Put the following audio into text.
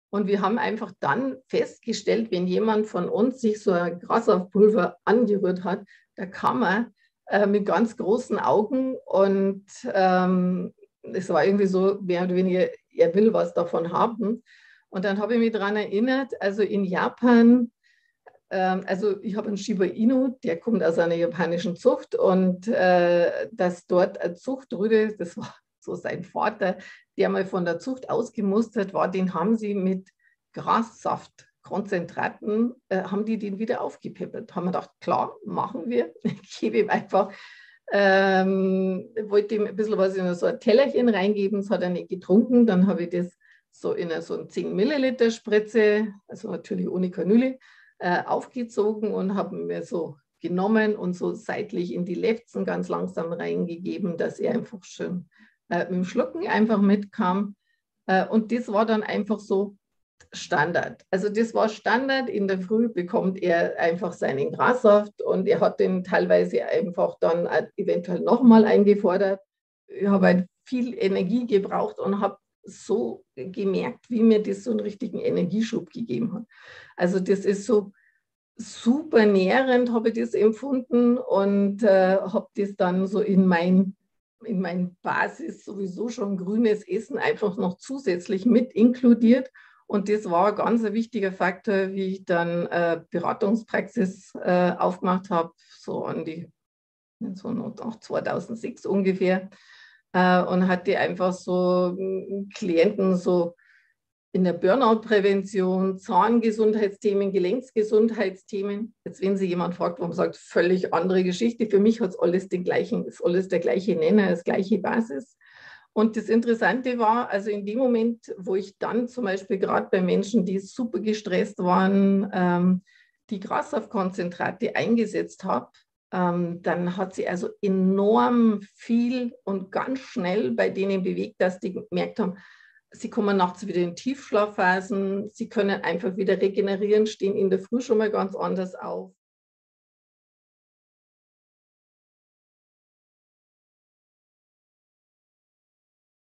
Und wir haben einfach dann festgestellt, wenn jemand von uns sich so ein Grassaftpulver angerührt hat, da kam er mit ganz großen Augen und es war irgendwie so, mehr oder weniger, er will was davon haben. Und dann habe ich mich daran erinnert, also in Japan, also ich habe einen Shiba Inu, der kommt aus einer japanischen Zucht und dass dort eine Zuchtrüde, das war so sein Vater, der mal von der Zucht ausgemustert war, den haben sie mit Grassaftkonzentraten, haben die den wieder aufgepäppelt. Haben wir gedacht, klar, machen wir. Ich gebe ihm einfach, wollte ihm ein bisschen was in so ein Tellerchen reingeben, das hat er nicht getrunken. Dann habe ich das so in so eine 10 Milliliter Spritze, also natürlich ohne Kanüle, aufgezogen und habe mir so genommen und so seitlich in die Lefzen ganz langsam reingegeben, dass er einfach schön mit dem Schlucken einfach mitkam. Und das war dann einfach so Standard. Also das war Standard. In der Früh bekommt er einfach seinen Grassaft und er hat den teilweise einfach dann eventuell nochmal eingefordert. Ich habe halt viel Energie gebraucht und habe so gemerkt, wie mir das so einen richtigen Energieschub gegeben hat. Also das ist so super nährend, habe ich das empfunden und habe das dann so in mein Basis sowieso schon grünes Essen einfach noch zusätzlich mit inkludiert. Und das war ein ganz wichtiger Faktor, wie ich dann Beratungspraxis aufgemacht habe, so an die, so nach 2006 ungefähr. Und hatte einfach so Klienten so in der Burnout-Prävention, Zahngesundheitsthemen, Gelenksgesundheitsthemen. Jetzt, wenn Sie jemand fragt, warum sagt, völlig andere Geschichte. Für mich hat es alles den gleichen, ist alles der gleiche Nenner, das gleiche Basis. Und das Interessante war, also in dem Moment, wo ich dann zum Beispiel gerade bei Menschen, die super gestresst waren, die Grassaftkonzentrate eingesetzt habe, dann hat sie also enorm viel und ganz schnell bei denen bewegt, dass die gemerkt haben, sie kommen nachts wieder in Tiefschlafphasen, sie können einfach wieder regenerieren, stehen in der Früh schon mal ganz anders auf.